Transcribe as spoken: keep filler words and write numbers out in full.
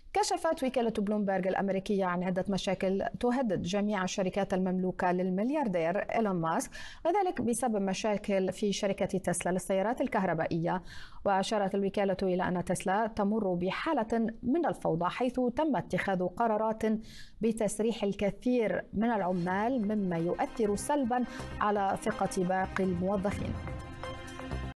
كشفت وكالة بلومبرغ الأمريكية عن عدة مشاكل تهدد جميع الشركات المملوكة للملياردير إيلون ماسك، وذلك بسبب مشاكل في شركة تسلا للسيارات الكهربائية. وأشارت الوكالة إلى أن تسلا تمر بحالة من الفوضى، حيث تم اتخاذ قرارات بتسريح الكثير من العمال، مما يؤثر سلبا على ثقة باقي الموظفين.